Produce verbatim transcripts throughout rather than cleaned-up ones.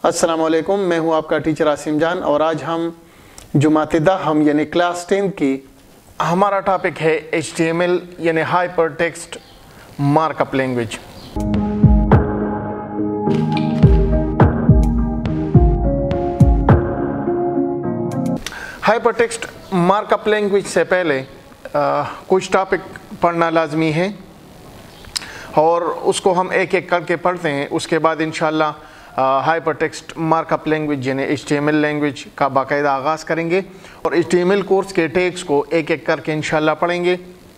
अस्सलामुअलैकुम, मैं हूं आपका टीचर आसिम जान और आज हम जुमातिदा हम यानी क्लास टेंथ की हमारा टॉपिक है एच टी एम एल यानी hypertext markup language. Hypertext markup language से पहले आ, कुछ टॉपिक पढ़ना लाजमी है और उसको हम एक एक करके पढ़ते हैं। उसके बाद इंशाल्लाह हाइपर टेक्स्ट मार्कअप लैंग्वेज यानी H T M L language का बाकायदा आगाज़ करेंगे और H T M L course के टैग्स को एक एक करके इंशाल्लाह पढ़ेंगे।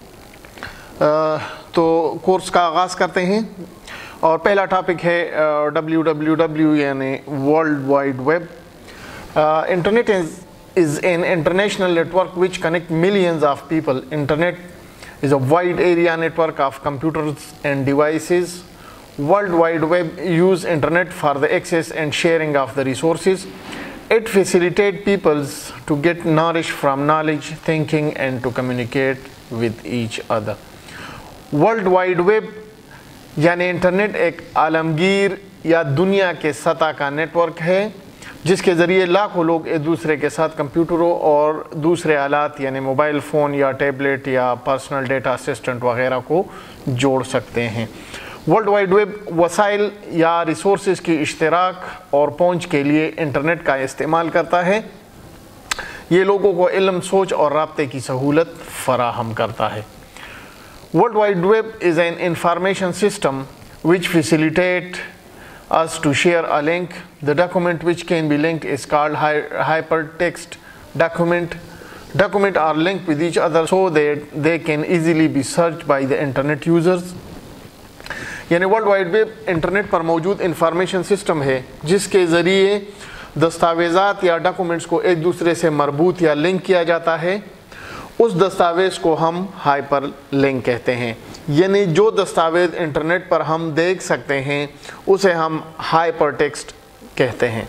आ, तो कोर्स का आगाज़ करते हैं और पहला टॉपिक है डब्ल्यू डब्ल्यू डब्ल्यू यानी world wide web. Internet is is an international network which connect millions of people. Internet is a wide area network of computers and devices. World Wide Web use internet for the access and sharing of the resources. It facilitates people to get knowledge from knowledge, thinking and to communicate with each other. World Wide Web यानी internet एक आलमगीर या दुनिया के सतह का network है जिसके ज़रिए लाखों लोग एक दूसरे के साथ कंप्यूटरों और दूसरे आलात यानी मोबाइल फ़ोन या टैबलेट या पर्सनल डेटा असिस्टेंट वगैरह को जोड़ सकते हैं। वर्ल्ड वाइड वेब वसाइल या रिसोर्सेज की इश्तराक और पहुंच के लिए इंटरनेट का इस्तेमाल करता है। ये लोगों को इल्म, सोच और राब्ते की सहूलत फराहम करता है। World wide web is an information system which facilitate us to share a link. The document which can be linked is called hypertext document. Document are linked with each other so that they can easily be searched by the internet users. यानी world wide web internet पर मौजूद information system है जिसके ज़रिए दस्तावेज़ात या documents को एक दूसरे से मरबूत या लिंक किया जाता है। उस दस्तावेज़ को हम हाइपर लिंक कहते हैं, यानी जो दस्तावेज़ इंटरनेट पर हम देख सकते हैं उसे हम हाइपर टेक्स्ट कहते हैं।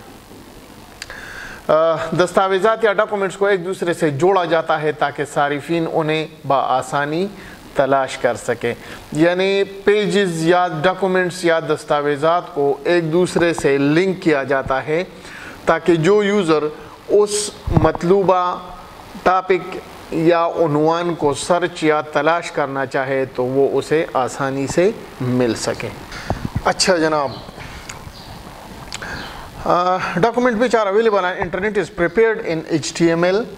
दस्तावेज़ात या डॉक्यूमेंट्स को एक दूसरे से जोड़ा जाता है ताकि सारिफीन उन्हें बआसानी तलाश कर सकें। यानी पेजेस या डॉक्यूमेंट्स या दस्तावेज़ात को एक दूसरे से लिंक किया जाता है ताकि जो यूज़र उस मतलूबा टॉपिक या उन्वान को सर्च या तलाश करना चाहे तो वो उसे आसानी से मिल सके। अच्छा जनाब, document which are available on internet is prepared in H T M L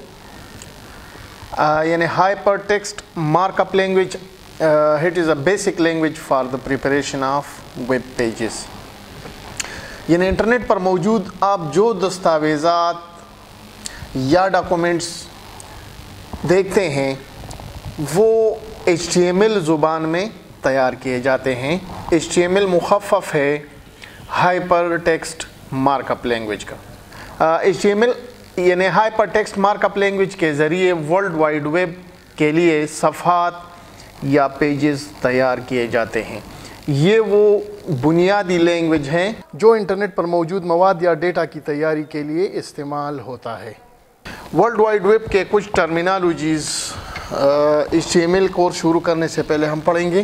यानी hypertext markup language. It is a basic language for the preparation of web pages. यानी इंटरनेट पर मौजूद आप जो दस्तावेज़ात या डॉक्यूमेंट्स देखते हैं वो एच टी एम एल ज़ुबान में तैयार किए जाते हैं। एच टी एम एल मुखफ़फ़ है हाइपर टेक्स्ट मार्कअप लैंग्वेज का। एच टी एम एल यानी हाइपर टेक्स्ट मार्कअप लैंग्वेज के ज़रिए वर्ल्ड वाइड वेब के लिए सफ़हात या पेजेस तैयार किए जाते हैं। ये वो बुनियादी लैंग्वेज हैं जो इंटरनेट पर मौजूद मवाद या डेटा की तैयारी के लिए इस्तेमाल होता है। वर्ल्ड वाइड वेब के कुछ terminologies H T M L course शुरू करने से पहले हम पढ़ेंगे,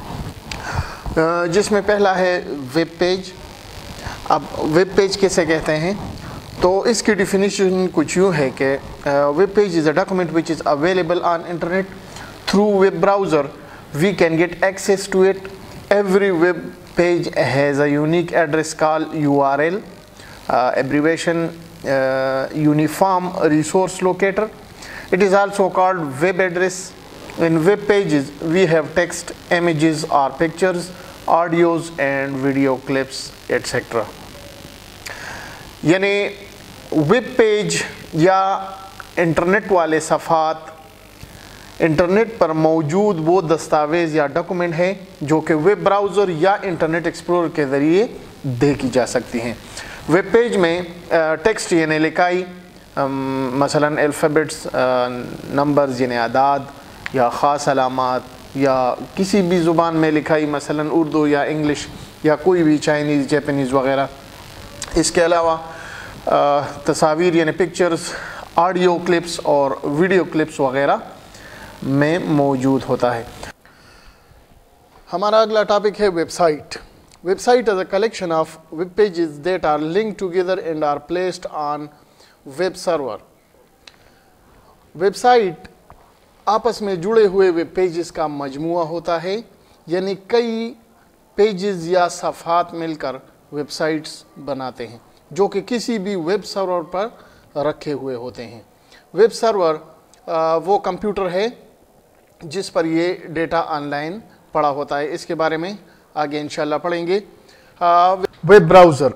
जिसमें पहला है वेब पेज। अब वेब पेज कैसे कहते हैं तो इसकी डिफिनीशन कुछ यूँ है कि web page is a document which is available on internet through web browser. We can get access to it. Every web page has a unique address called U R L, abbreviation Uh, uniform resource locator. It is also called web address. In web pages we have text, images or pictures, audios and video clips et cetera. यानी web page या internet वाले सफ़ात internet पर मौजूद वो दस्तावेज़ या document हैं जो कि वेब ब्राउज़र या इंटरनेट एक्सप्लोरर के ज़रिए देखी जा सकती हैं। वेब पेज में टेक्स्ट यानी लिखाई, मसलन अल्फ़ाबेट्स, नंबर्स यानी आदाद या ख़ास अलामात या किसी भी ज़ुबान में लिखाई, मसलन उर्दू या इंग्लिश या कोई भी चाइनीज़, जापानीज़ वगैरह। इसके अलावा तस्वीर यानी पिक्चर्स, ऑडियो क्लिप्स और वीडियो क्लिप्स वगैरह में मौजूद होता है। हमारा अगला टॉपिक है website. Website is a collection of web pages that are linked together and are placed on web server. Website आपस में जुड़े हुए वेब पेजेस का मजमुआ होता है, यानी कई पेजेस या सफ़हात मिलकर वेबसाइट्स बनाते हैं जो कि किसी भी वेब सर्वर पर रखे हुए होते हैं। वेब सर्वर वो कंप्यूटर है जिस पर ये डेटा ऑनलाइन पड़ा होता है। इसके बारे में आगे इंशाल्लाह पढ़ेंगे। Web browser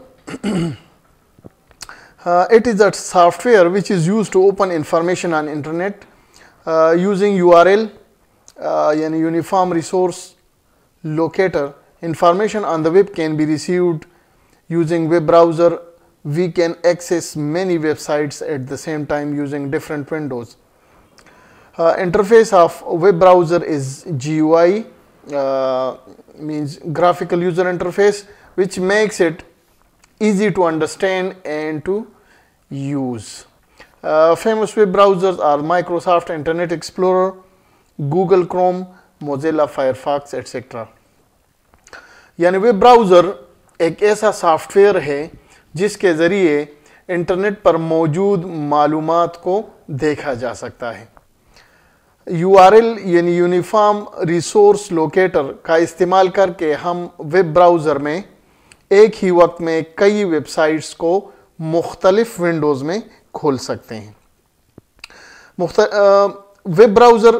it is a software which is used to open information on internet using U R L यानी uniform resource locator. Information on the web can be received using web browser. We can access many websites at the same time using different windows. Uh, interface of web browser is G U I, uh, means graphical user interface, which makes it easy to understand and to use. Uh, famous web browsers are Microsoft Internet Explorer, Google Chrome, Mozilla Firefox, et cetera. यानी web browser एक ऐसा software है जिसके ज़रिए internet पर मौजूद मालूमात को देखा जा सकता है। यू आर एल यानी यूनिफॉर्म रिसोर्स लोकेटर का इस्तेमाल करके हम वेब ब्राउज़र में एक ही वक्त में कई वेबसाइट्स को मुख्तलिफ विंडोज़ में खोल सकते हैं। वेब ब्राउज़र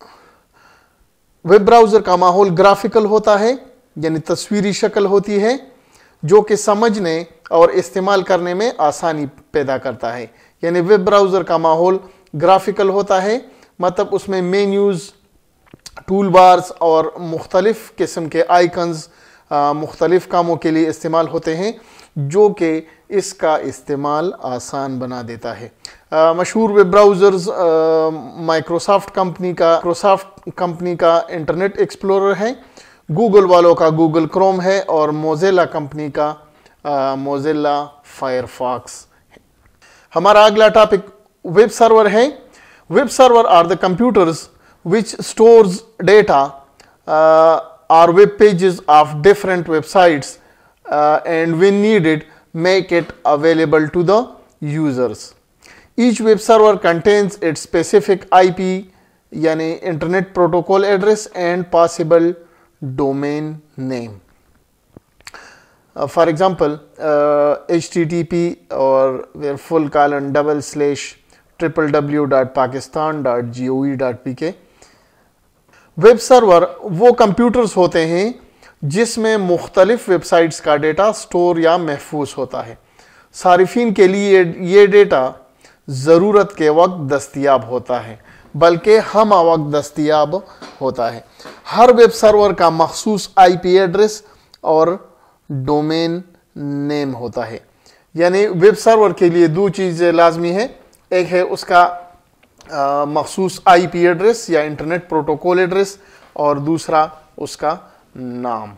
वेब ब्राउज़र का माहौल ग्राफिकल होता है, यानी तस्वीरी शक्ल होती है जो कि समझने और इस्तेमाल करने में आसानी पैदा करता है। यानी वेब ब्राउज़र का माहौल ग्राफिकल होता है, मतलब उसमें मेन्यूज़, टूल बार्स और मुख्तलिफ़ किस्म के आइकन्स मुख्तलिफ़ कामों के लिए इस्तेमाल होते हैं जो कि इसका इस्तेमाल आसान बना देता है। आ, मशहूर वेब ब्राउज़र्स माइक्रोसॉफ्ट कंपनी का माइक्रोसॉफ्ट कंपनी का इंटरनेट एक्सप्लोरर है, गूगल वालों का गूगल क्रोम है और मोज़िला कंपनी का मोज़िला फायरफॉक्स है। हमारा अगला टॉपिक वेब सर्वर है। Web server are the computers which stores data or web pages of different websites and when needed make it available to the users. Each web server contains its specific I P यानी internet protocol address and possible domain name. Uh, for example, uh, H T T P or their full colon double slash triple w dot pakistan dot gov dot p k. Web server वो computers होते हैं जिसमें मुख्तलिफ websites का data store या महफूज होता है। सारिफिन के लिए ये डेटा ज़रूरत के वक्त दस्तयाब होता है, बल्कि हम वक्त दस्तयाब होता है। हर वेब सर्वर का मखसूस आई पी एड्रेस और डोमेन नेम होता है। यानी वेब सर्वर के लिए दो चीज़ें लाजमी है, एक है उसका मखसूस आई पी एड्रेस या इंटरनेट प्रोटोकॉल एड्रेस और दूसरा उसका नाम।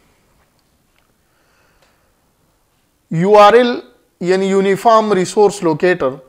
यू आर एल यानी uniform resource locator.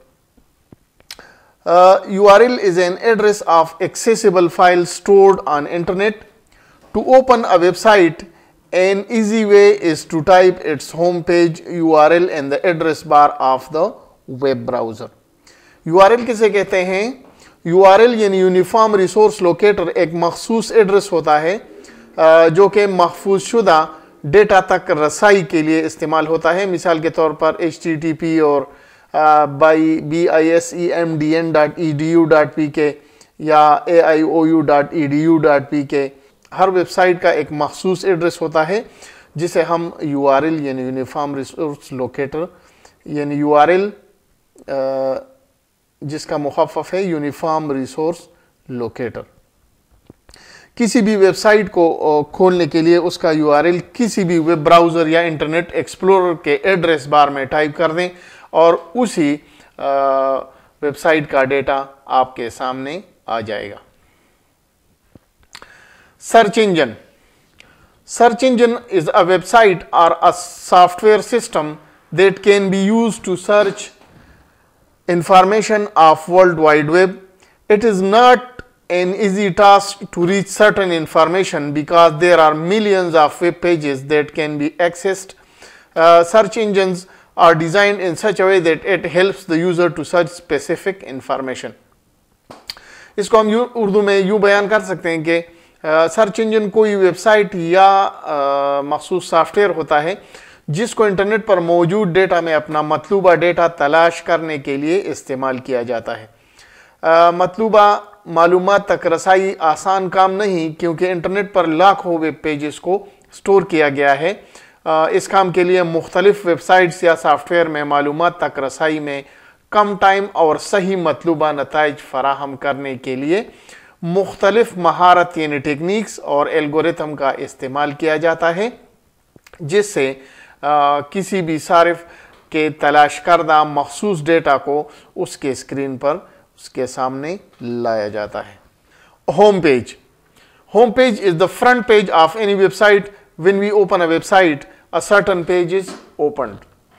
Uh, U R L is an address of accessible file stored on internet. To open a website, an easy way is to type its home page U R L in the address bar of the web browser. U R L किसे कहते हैं? U R L यानी uniform resource locator एक मखसूस address होता है जो कि महफूज शुदा डेटा तक रसाई के लिए इस्तेमाल होता है। मिसाल के तौर पर H T T P और बाई B I S E M D N dot E D U dot P K या A I O U dot E D U dot P K. हर वेबसाइट का एक मखसूस एड्रेस होता है जिसे हम यू आर एल यानी यूनिफॉर्म रिसोर्स लोकेटर यानी यू आर एल जिसका मुखफ़्फ़ है यूनिफॉर्म रिसोर्स लोकेटर। किसी भी वेबसाइट को खोलने के लिए उसका यू आर एल किसी भी वेब ब्राउज़र या इंटरनेट एक्सप्लोरर के एड्रेस बार में टाइप कर दें और उसी वेबसाइट का डेटा आपके सामने आ जाएगा। Search engine. Search engine is a website or a software system that can be used to search information of World Wide Web. It is not an easy task to reach certain information because there are millions of web pages that can be accessed. Uh, search engines are designed in such a way that it helps the user to search specific information. इसको हम you Urdu में यूँ बयान कर सकते हैं कि search engine कोई वेबसाइट या मखसूस सॉफ्टवेयर होता है जिसको इंटरनेट पर मौजूद डेटा में अपना मतलूबा डेटा तलाश करने के लिए इस्तेमाल किया जाता है। uh, मतलूबा मालूमात तक रसाई आसान काम नहीं, क्योंकि इंटरनेट पर लाखों वेब पेजेस को स्टोर किया गया है। uh, इस काम के लिए मुख्तलिफ वेबसाइट्स या सॉफ्टवेयर में मालूमात तक रसाई में कम टाइम और सही मतलूबा नताइज फराहम करने के लिए मुख्तलिफ महारत यानी टेक्निक्स और एल्गोरिथम का इस्तेमाल किया जाता है, जिससे किसी भी सारिफ के तलाश करदा मखसूस डेटा को उसके स्क्रीन पर उसके सामने लाया जाता है। Home page. Home page is the front page of any website. When we open a website a certain page is opened.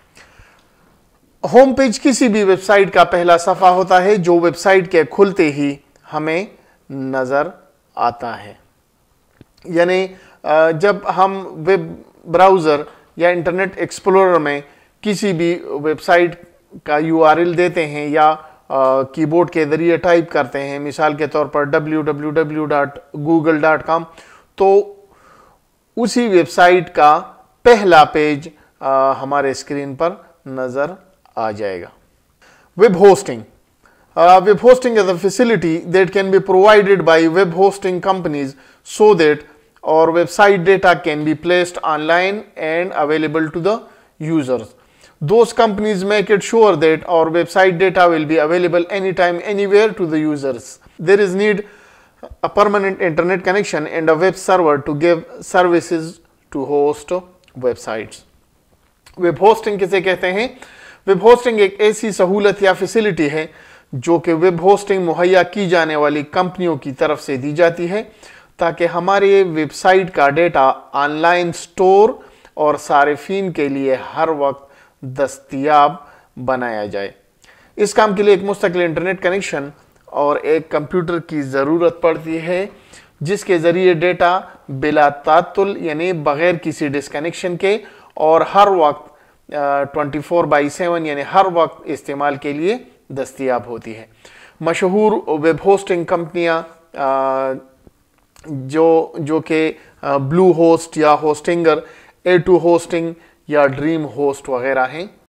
Home page किसी भी वेबसाइट का पहला सफ़ा होता है जो वेबसाइट के खुलते ही हमें नज़र आता है। यानी जब हम वेब ब्राउज़र या इंटरनेट एक्सप्लोरर में किसी भी वेबसाइट का यू आर एल देते हैं या कीबोर्ड के ज़रिए टाइप करते हैं, मिसाल के तौर पर W W W dot Google dot com, तो उसी वेबसाइट का पहला पेज आ, हमारे स्क्रीन पर नज़र आ जाएगा। Web hosting. Web hosting is a facility that can be provided by web hosting companies so that our website data can be placed online and available to the users. Those companies make it sure that our website data will be available anytime, anywhere to the users. There is need a permanent internet connection and a web server to give services to host websites. Web hosting किसे कहते हैं? Web hosting एक ऐसी सहूलत या facility है जो कि वेब होस्टिंग मुहैया की जाने वाली कंपनियों की तरफ से दी जाती है ताकि हमारे वेबसाइट का डेटा ऑनलाइन स्टोर और सारिफीन के लिए हर वक्त दस्तयाब बनाया जाए। इस काम के लिए एक मुस्तकिल इंटरनेट कनेक्शन और एक कंप्यूटर की ज़रूरत पड़ती है, जिसके ज़रिए डेटा बिला तातुल यानी बग़ैर किसी डिस्कनेक्शन के और हर वक्त ट्वेंटी फोर बाई सेवन यानी हर वक्त इस्तेमाल के लिए दस्तयाब होती है। मशहूर वेब होस्टिंग कंपनियाँ जो जो कि ब्लू होस्ट या होस्टिंगर, ए टू होस्टिंग या ड्रीम होस्ट वगैरह हैं।